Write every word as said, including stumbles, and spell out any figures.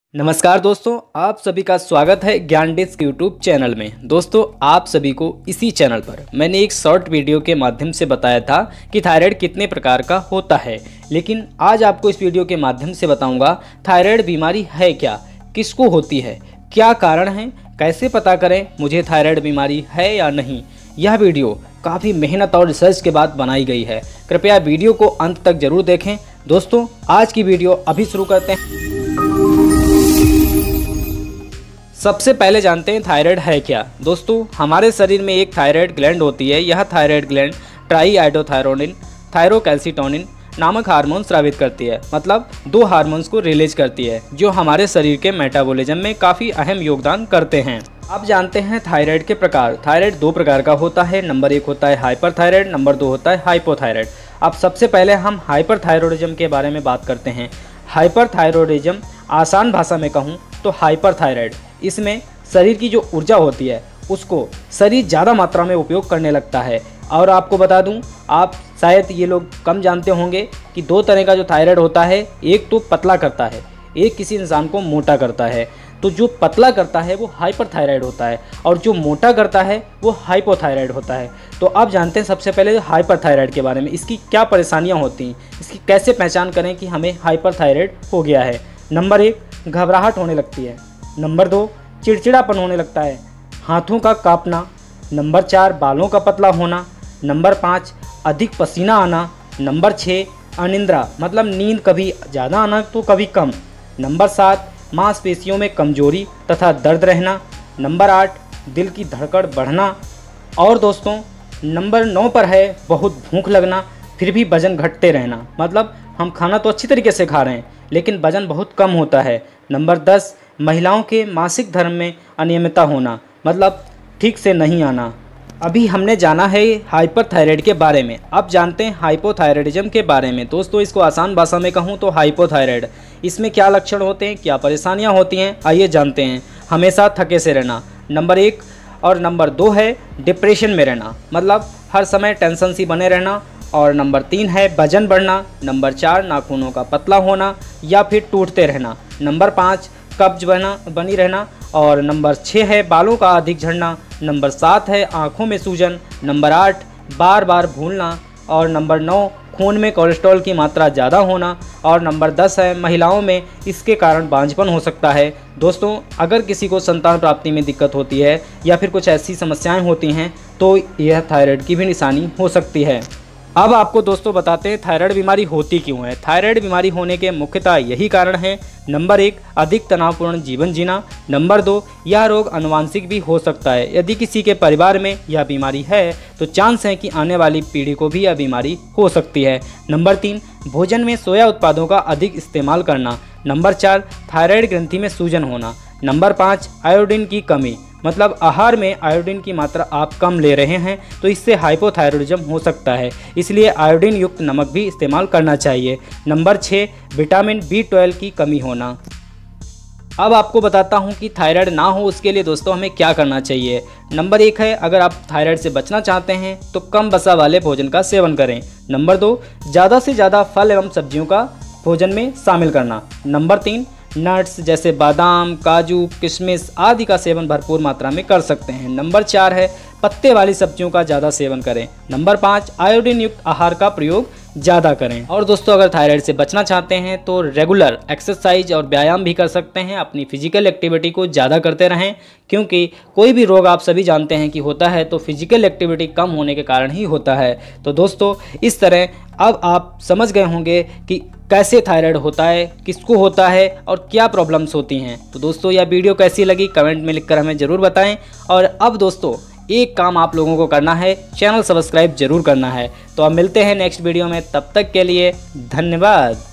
नमस्कार दोस्तों, आप सभी का स्वागत है ज्ञान डिस्क यूट्यूब चैनल में। दोस्तों, आप सभी को इसी चैनल पर मैंने एक शॉर्ट वीडियो के माध्यम से बताया था कि थायराइड कितने प्रकार का होता है, लेकिन आज आपको इस वीडियो के माध्यम से बताऊंगा थायराइड बीमारी है क्या, किसको होती है, क्या कारण है, कैसे पता करें मुझे थायराइड बीमारी है या नहीं। यह वीडियो काफ़ी मेहनत और रिसर्च के बाद बनाई गई है, कृपया वीडियो को अंत तक जरूर देखें। दोस्तों, आज की वीडियो अभी शुरू करते हैं। सबसे पहले जानते हैं थायराइड है क्या। दोस्तों, हमारे शरीर में एक थायराइड ग्लैंड होती है। यह थायराइड ग्लैंड ट्राईआइडोथायरोनिन, थायरोकैल्सिटोनिन नामक हार्मोन स्रावित करती है, मतलब दो हार्मोन्स को रिलीज करती है जो हमारे शरीर के मेटाबॉलिज्म में काफ़ी अहम योगदान करते हैं। अब जानते हैं थायराइड के प्रकार। थायराइड दो प्रकार का होता है। नंबर एक होता है हाइपरथायराइड, नंबर दो होता है हाइपोथायराइड। अब सबसे पहले हम हाइपरथायरॉयडिज्म के बारे में बात करते हैं। हाइपरथायरॉयडिज्म आसान भाषा में कहूँ तो हाइपरथायराइड, इसमें शरीर की जो ऊर्जा होती है उसको शरीर ज़्यादा मात्रा में उपयोग करने लगता है। और आपको बता दूं, आप शायद ये लोग कम जानते होंगे कि दो तरह का जो थायराइड होता है, एक तो पतला करता है, एक किसी इंसान को मोटा करता है। तो जो पतला करता है वो हाइपरथायराइड होता है और जो मोटा करता है वो हाइपोथायराइड होता है। तो अब जानते हैं सबसे पहले हाइपरथायराइड के बारे में, इसकी क्या परेशानियाँ होती हैं, इसकी कैसे पहचान करें कि हमें हाइपरथायराइड हो गया है। नंबर एक, घबराहट होने लगती है। नंबर दो, चिड़चिड़ापन होने लगता है, हाथों का कांपना। नंबर चार, बालों का पतला होना। नंबर पाँच, अधिक पसीना आना। नंबर छः, अनिद्रा, मतलब नींद कभी ज़्यादा आना तो कभी कम। नंबर सात, मांसपेशियों में कमजोरी तथा दर्द रहना। नंबर आठ, दिल की धड़कन बढ़ना। और दोस्तों, नंबर नौ पर है बहुत भूख लगना, फिर भी वजन घटते रहना, मतलब हम खाना तो अच्छी तरीके से खा रहे हैं लेकिन वजन बहुत कम होता है। नंबर दस, महिलाओं के मासिक धर्म में अनियमितता होना, मतलब ठीक से नहीं आना। अभी हमने जाना है हाइपरथायराइड के बारे में। अब जानते हैं हाइपोथायराइडिज्म के बारे में। दोस्तों, इसको आसान भाषा में कहूँ तो हाइपोथायराइड, इसमें क्या लक्षण होते हैं, क्या परेशानियाँ होती हैं, आइए जानते हैं। हमेशा थके से रहना नंबर एक, और नंबर दो है डिप्रेशन में रहना, मतलब हर समय टेंशन सी बने रहना। और नंबर तीन है वजन बढ़ना। नंबर चार, नाखूनों का पतला होना या फिर टूटते रहना। नंबर पाँच, कब्ज बना बनी रहना। और नंबर छः है बालों का अधिक झड़ना। नंबर सात है आँखों में सूजन। नंबर आठ, बार बार भूलना। और नंबर नौ, खून में कोलेस्ट्रॉल की मात्रा ज़्यादा होना। और नंबर दस है महिलाओं में इसके कारण बांझपन हो सकता है। दोस्तों, अगर किसी को संतान प्राप्ति में दिक्कत होती है या फिर कुछ ऐसी समस्याएं होती हैं तो यह थायराइड की भी निशानी हो सकती है। अब आपको दोस्तों बताते हैं थायराइड बीमारी होती क्यों है। थायराइड बीमारी होने के मुख्यतः यही कारण है। नंबर एक, अधिक तनावपूर्ण जीवन जीना। नंबर दो, यह रोग आनुवंशिक भी हो सकता है। यदि किसी के परिवार में यह बीमारी है तो चांस है कि आने वाली पीढ़ी को भी यह बीमारी हो सकती है। नंबर तीन, भोजन में सोया उत्पादों का अधिक इस्तेमाल करना। नंबर चार, थायराइड ग्रंथि में सूजन होना। नंबर पाँच, आयोडीन की कमी, मतलब आहार में आयोडीन की मात्रा आप कम ले रहे हैं तो इससे हाइपोथायरॉयडिज्म हो सकता है, इसलिए आयोडीन युक्त नमक भी इस्तेमाल करना चाहिए। नंबर छः, विटामिन बी ट्वेल्व की कमी होना। अब आपको बताता हूं कि थायराइड ना हो उसके लिए दोस्तों हमें क्या करना चाहिए। नंबर एक है, अगर आप थायराइड से बचना चाहते हैं तो कम वसा वाले भोजन का सेवन करें। नंबर दो, ज़्यादा से ज़्यादा फल एवं सब्जियों का भोजन में शामिल करना। नंबर तीन, नट्स जैसे बादाम, काजू, किशमिश आदि का सेवन भरपूर मात्रा में कर सकते हैं। नंबर चार है, पत्ते वाली सब्जियों का ज़्यादा सेवन करें। नंबर पाँच, आयोडीन युक्त आहार का प्रयोग ज़्यादा करें। और दोस्तों, अगर थायराइड से बचना चाहते हैं तो रेगुलर एक्सरसाइज और व्यायाम भी कर सकते हैं। अपनी फिजिकल एक्टिविटी को ज़्यादा करते रहें, क्योंकि कोई भी रोग आप सभी जानते हैं कि होता है तो फिजिकल एक्टिविटी कम होने के कारण ही होता है। तो दोस्तों, इस तरह अब आप समझ गए होंगे कि कैसे थायराइड होता है, किसको होता है और क्या प्रॉब्लम्स होती हैं। तो दोस्तों, यह वीडियो कैसी लगी कमेंट में लिखकर हमें ज़रूर बताएं। और अब दोस्तों, एक काम आप लोगों को करना है, चैनल सब्सक्राइब जरूर करना है। तो अब मिलते हैं नेक्स्ट वीडियो में, तब तक के लिए धन्यवाद।